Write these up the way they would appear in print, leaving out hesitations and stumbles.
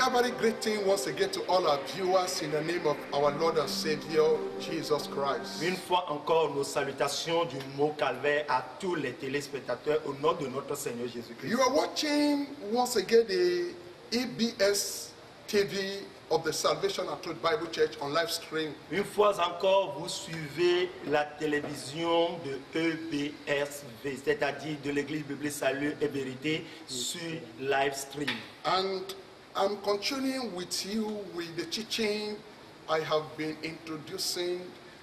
Calvary greeting once again to all our viewers in the name of our Lord and Savior, Jesus Christ. Une fois encore, nos salutations du mot calvaire à tous les téléspectateurs au nom de notre Seigneur Jésus-Christ. You are watching once again the EBS TV of the Salvation and Truth Bible Church on live stream. Une fois encore, vous suivez la télévision de EBSV, c'est-à-dire de l'Église Biblique Salut et Vérité sur live stream. And I'm continuing with you with the teaching I have been introducing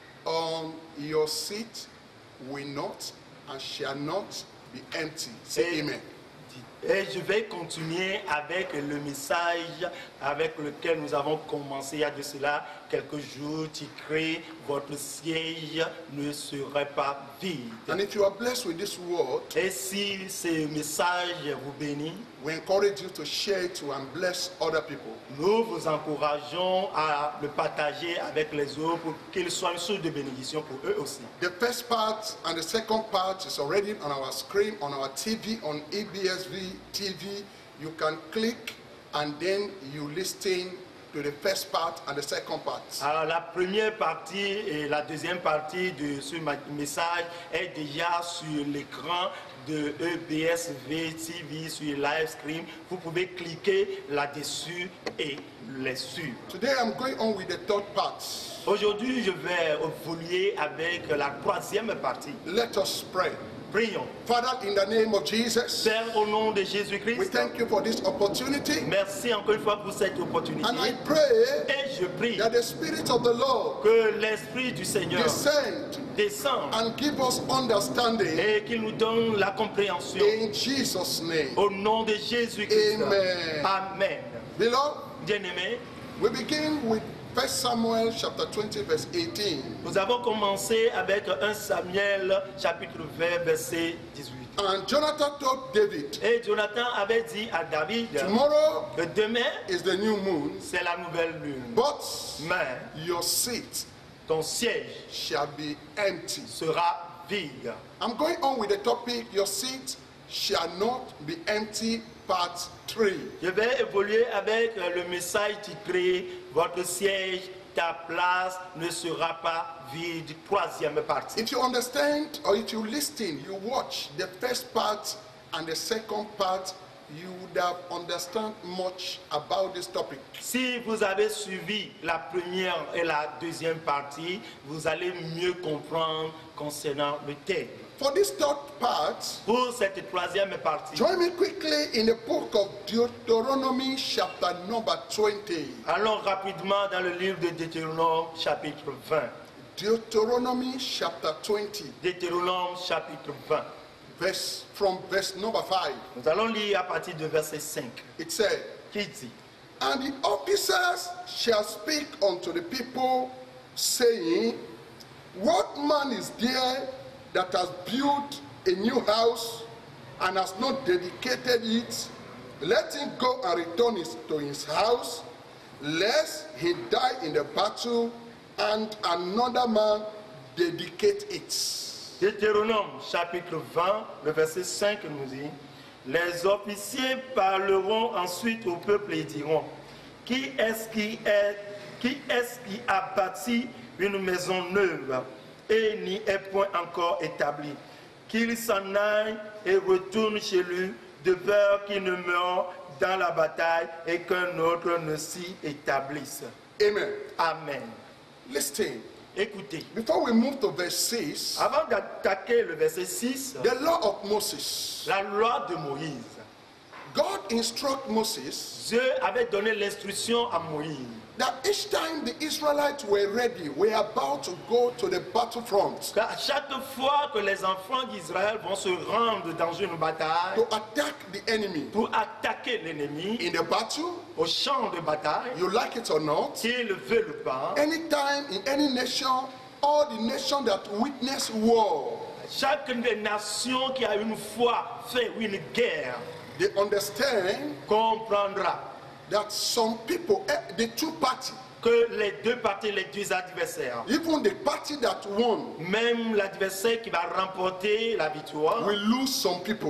on your seat will not and shall not be empty. Say amen. Et je vais continuer avec le message avec lequel nous avons commencé il y a de cela quelques jours. Titré, votre siège ne serait pas vide. And if you are blessed with this word, et si ce message vous bénit, we encourage you to share it and bless other people. Nous vous encourageons à le partager avec les autres pour qu'il soit une source de bénédiction pour eux aussi. The first part and the second part is already on our screen, on our TV, on EBSV TV. You can click and then you listen to the first part and the second part. Alors la première partie et la deuxième partie de ce message est déjà sur l'écran de EBSV TV sur live stream. Vous pouvez cliquer là-dessus et les suivre. Today I'm going on with the third part. Aujourd'hui, je vais évoluer avec la troisième partie. Let us pray. Prions. Father, in the name of Jesus, Père, au nom de Jésus-Christ, we thank you for this opportunity. Merci encore une fois pour cette opportunité. And I pray et je prie that the Spirit of the Lord que l'Esprit du Seigneur descende and give us understanding et qu'il nous donne la compréhension. In Jesus' name. Au nom de Jésus-Christ. Amen. Amen. Beloved, bien-aimés, we begin with 1 Samuel chapter 20 verse 18. Nous avons commencé avec 1 Samuel chapitre 20 verset 18. And Jonathan told David, et Jonathan avait dit à David, tomorrow que demain is the new moon, c'est la nouvelle lune. But mais your seat ton siège shall be empty. Sera vide. I'm going on with the topic, your seat shall not be empty, part 3. Je vais évoluer avec le message titré votre siège, ta place ne sera pas vide, troisième partie. If you understand or if you listen, you watch the first part and the second part, you would have understand much about this topic. Si vous avez suivi la première et la deuxième partie, vous allez mieux comprendre concernant le thème. For this third part, pour cette troisième partie, join me quickly in the book of Deuteronomy chapter number 20. Allons rapidement dans le livre de Deutéronome chapitre 20. Deuteronomy chapter 20. Deutéronome chapitre 20. From verse number 5. Nous allons lire à partir de verset 5. It said, qui dit, and the officers shall speak unto the people, saying, what man is there that has built a new house and has not dedicated it? Let him go and return to his house, lest he die in the battle and another man dedicate it. Deutéronome chapitre 20, le verset 5 nous dit, les officiers parleront ensuite au peuple et diront, qui est-ce qui a bâti une maison neuve et n'y est point encore établie? Qu'il s'en aille et retourne chez lui, de peur qu'il ne meure dans la bataille et qu'un autre ne s'y établisse. Amen. Amen. Listen. Écoutez. Before we move to verse 6, avant d'attaquer le verset 6, the law of Moses. La loi de Moïse. God instruct Moses. Dieu avait donné l'instruction à Moïse. That each time the Israelites were ready, were about to go to the battlefront. Chaque fois que les enfants d'Israël vont se rendre dans une bataille, to attack the enemy, pour attaquer l'ennemi, in the battle, au champ de bataille, you like it or not, qu'il veut le pas, anytime in any nation, all the nations that witness war, chaque nation qui a une fois fait une guerre, they understand, comprendra that some people, the two parties, que les deux parties, les deux adversaires, even the party that won, même l'adversaire qui va remporter la victoire, will lose some people.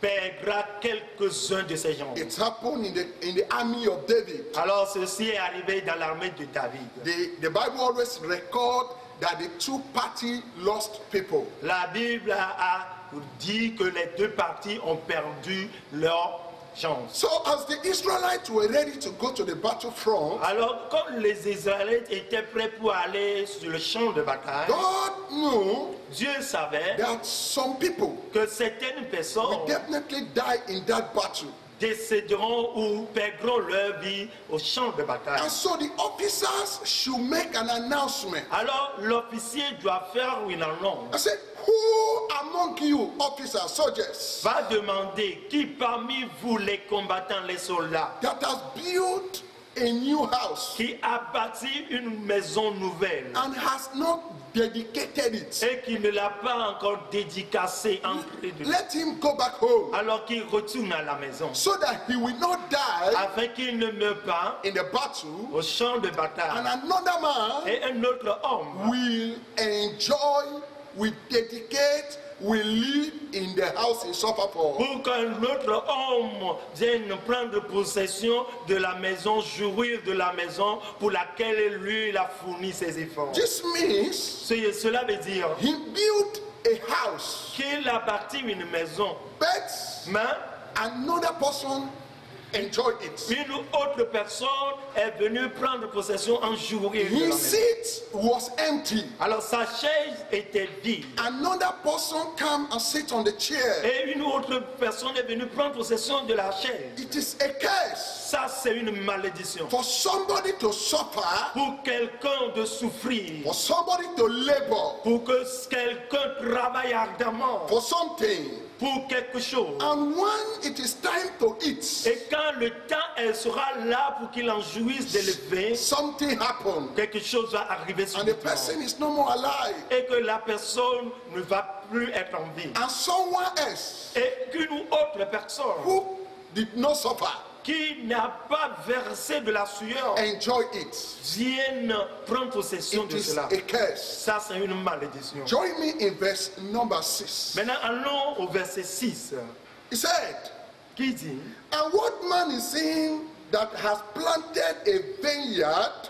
perdra quelques-uns de ses gens. It happened in the army of David. Alors ceci est arrivé dans l'armée de David. The Bible always records that the two parties lost people. La Bible a dit que les deux parties ont perdu leur chance. So as the Israelites were ready to go to the battlefront, Alors comme les Israélites étaient prêts pour aller sur le champ de bataille, God knew Dieu savait that some people que certaines personnes will definitely die in that battle. décéderont ou perdront leur vie au champ de bataille. And so the officers should make an announcement. Alors l'officier doit faire une annonce. I said, who among you, officers, soldiers, Va demander qui parmi vous les combattants, les soldats, that has built a new house qui a bâti une maison nouvelle and has not dedicated it, et qui ne l'a pas encore dédicacée, entrée dedans, let him go back home alors qu'il retourne à la maison, so that he will not die afin qu'il ne meure pas in the battle au champ de and bataille. another man Et un autre homme will enjoy, will dedicate, will live in the house he suffered for. pour qu'un autre homme vienne prendre possession de la maison, jouir de la maison pour laquelle lui il a fourni ses efforts. This means Cela veut dire he built a house, qu'il a bâti une maison, but mais another person enjoyed it. une autre personne est venue prendre possession en jouir de la His maison. seat was empty. Alors sa chaise était vide. Another person come and sit on the chair. Et une autre personne est venue prendre possession de la chaise. It is a curse Ça, c'est une malédiction. for somebody to suffer, Pour quelqu'un de souffrir, for somebody to labor pour que quelqu'un travaille ardemment for something. pour quelque chose. And when it is time to eat, Et quand le temps elle sera là pour qu'il en jouisse d'élever, something happened quelque chose va arriver sur and le the person is no more alive. et que la personne ne va plus être en vie. And someone else Et qu'une autre personne who did not suffer qui n'a pas versé de la sueur enjoy it. vienne prendre possession It de is cela. a curse. Ça, c'est une malédiction. Join me in verse number 6. Maintenant, allons au verset 6 He said, qui dit: and what man is in that has planted a vineyard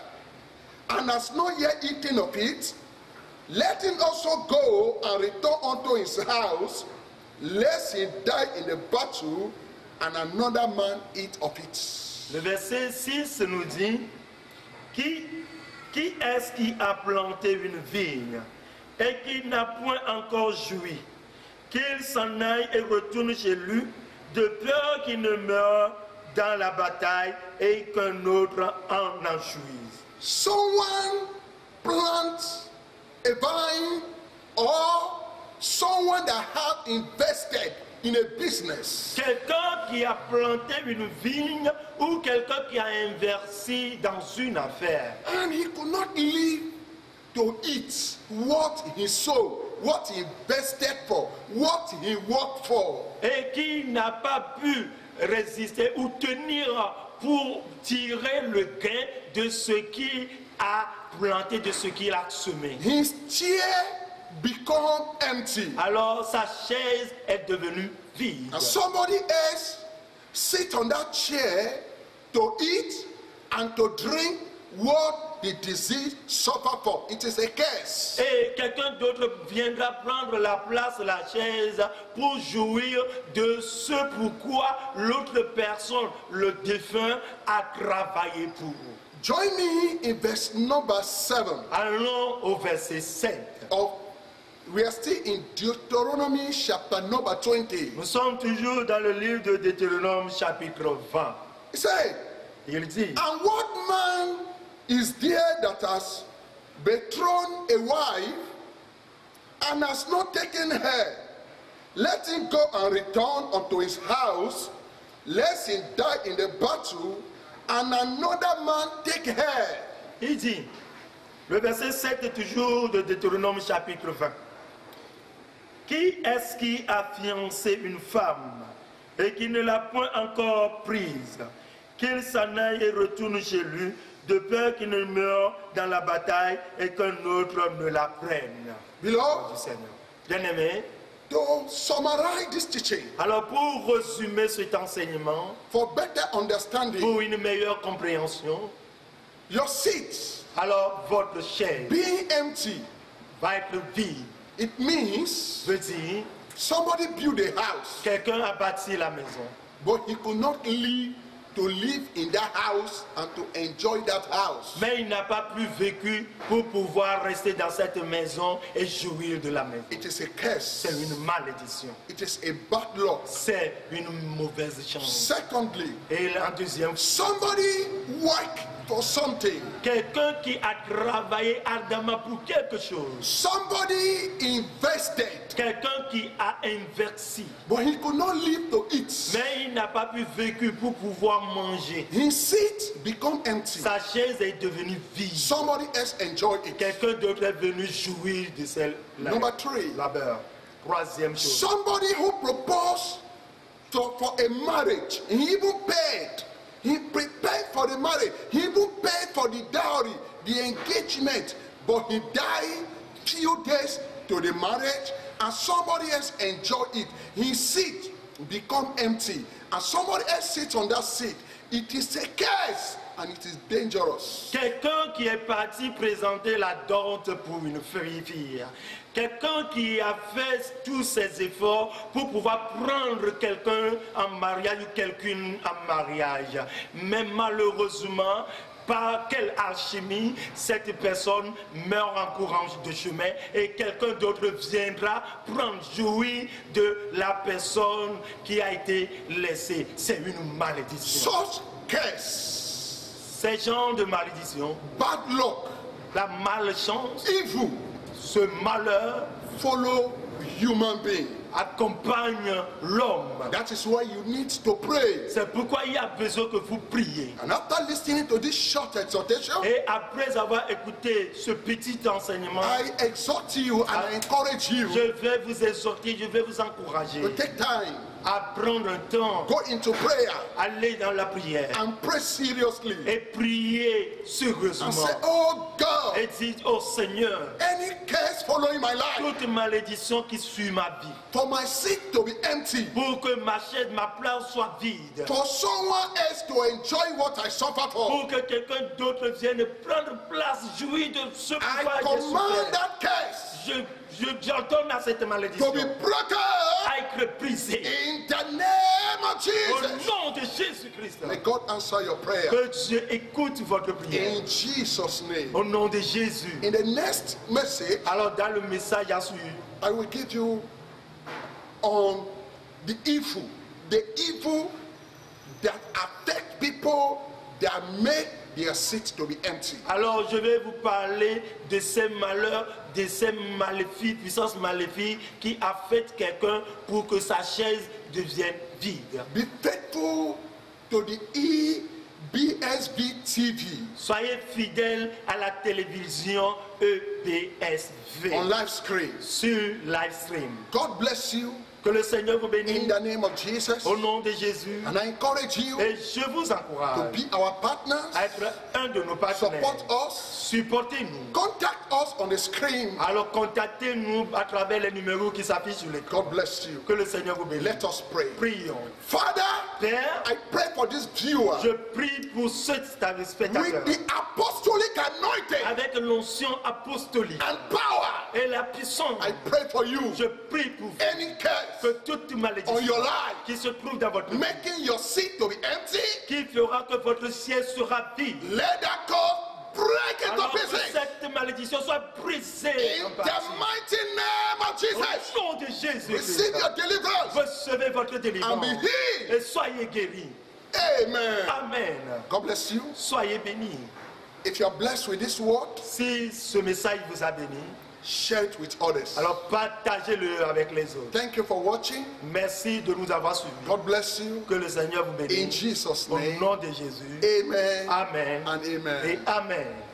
and has not yet eaten of it, let him also go and return unto his house, lest he die in the battle and another man eat of it. Le verset 6 nous dit: Qui est-ce qui a planté une vigne et qui n'a point encore joui? Qu'il s'en aille et retourne chez lui, de peur qu'il ne meure dans la bataille et qu'un autre en jouisse. Someone plants a vine, or someone that have invested in a business, Quelqu'un qui a planté une vigne ou quelqu'un qui a investi dans une affaire and he could not live to eat what he sowed, what he invested for, what he worked for. et qui n'a pas pu résister ou tenir pour tirer le gain de ce qu'il a planté, de ce qu'il a semé. His chair become empty. Alors sa chaise est devenue vide. And somebody else sit on that chair to eat and to drink what the disease suffer for. It is a curse. Et quelqu'un d'autre viendra prendre la place, la chaise, pour jouir de ce pourquoi l'autre personne, le défunt, a travaillé pour. Join me in verse number 7. Allons au verset 7. We are still in Deuteronomy chapter number 20. Nous sommes toujours dans le livre de Deutéronome chapitre 20. He said, Il dit: and what man is there that has betrothed a wife and has not taken her? Let him go and return unto his house, lest he die in the battle, and another man take her. Il dit, le verset 7 est toujours de Deutéronome chapitre 20. Qui est-ce qui a fiancé une femme et qui ne l'a point encore prise? Qu'il s'en aille et retourne chez lui, de peur qu'il ne meure dans la bataille et qu'un autre ne la prenne. Beloved, Du Seigneur. Bien-aimé, To summarize this teaching, Alors pour résumer cet enseignement, for better understanding, pour une meilleure compréhension, your seat alors votre chaise being empty, va être vide. it means Veut dire, somebody built a house, quelqu'un a bâti la maison, but he could not live in that house and to enjoy that house. mais il n'a pas plus vécu pour pouvoir rester dans cette maison et jouir de la maison. It is a curse. C'est une malédiction. It is a bad luck. C'est une mauvaise chance. Secondly, Et en deuxième, somebody work for something. quelqu'un qui a travaillé ardemment pour quelque chose. Somebody invested, Quelqu'un qui a investi. but he could not live to eat. Mais il n'a pas pu vécu pour pouvoir manger. His seat become empty. Sa chaise est devenue vide. Somebody else enjoy it. Quelqu'un d'autre est venu jouir de celle Number 3, labeur. Troisième chose. somebody who proposed for a marriage, he even paid. He prepared for the marriage. He even paid for the dowry, the engagement. But he died few days to the marriage, and somebody else enjoy it. His seat become empty, and somebody else sits on that seat. It is a curse, and it is dangerous. Quelqu'un qui est parti présenter la dot pour une fille. Quelqu'un qui a fait tous ses efforts pour pouvoir prendre quelqu'un en mariage ou quelqu'une en mariage. Mais malheureusement, par quelle alchimie cette personne meurt en courant de chemin et quelqu'un d'autre viendra prendre jouir de la personne qui a été laissée. C'est une malédiction. Such curse, Ces genres de malédiction, bad luck, la malchance, evil ce malheur follow human being. accompagne l'homme. That is why you need to pray. C'est pourquoi il y a besoin que vous priez. And after listening to this short exhortation, Et après avoir écouté ce petit enseignement, I exhort you and I encourage you je vais vous exhorter, je vais vous encourager to take time, à prendre un temps, go into prayer, aller dans la prière and pray seriously. et prier sérieusement. And say, oh God, Et dire, oh Seigneur, any curse following my life, toute malédiction qui suit ma vie, for my seat to be empty, pour que ma chaise, ma place soit vide, for someone else to enjoy what I suffered for, pour que quelqu'un d'autre vienne prendre place, jouir de ce I pouvoir que j'ai command souffert. that curse J'ordonne à cette to malédiction be broken à être brisée in the name of au Jesus. nom de Jésus-Christ. May God answer your prayer Que Dieu écoute votre prière in Jesus' name. au nom de Jésus. In the next message, Alors dans le message à suivre, I will give you on the evil that affect people that make their seats to be empty. alors je vais vous parler de ces malheurs, de ces maléfiques, puissances maléfiques qui affectent quelqu'un pour que sa chaise devienne vide. Be faithful to the EBSB TV Soyez fidèles à la télévision EBSV on live screen. sur live stream. God bless you Que le Seigneur vous in bénisse the name of Jesus. au nom de Jésus. And I encourage you Et je vous to encourage be our partners, à être un de nos partenaires. support us, Supportez-nous. contact us on the screen. Alors contactez-nous à travers les numéros qui s'affichent sur l'écran. God bless you. Que le Seigneur vous bénisse. Let us pray. Prions. Father, Père, I pray for this viewer je prie pour ce spectateur with the apostolic anointing avec l'onction apostolique and power. et la puissance. I pray for you. Je prie pour vous Any curse que toute on malédiction your life qui se trouve dans votre vie, making your seat to be empty, qui fera que votre siège sera vide. let that curse break into Alors que pieces. cette malédiction soit brisée In en the partie. mighty name of Jesus, Au nom de Jésus, receive your deliverance recevez votre and délivrance be healed. et soyez guéris. Amen. Amen. God bless you. Soyez bénis. If you are blessed with this word, Si ce message vous a béni, share it with others. alors partagez-le avec les autres. Thank you for watching. Merci de nous avoir suivis. God bless you. Que le Seigneur vous In bénisse. Jesus' Au name, nom de Jésus. amen Amen. and amen. Et Amen.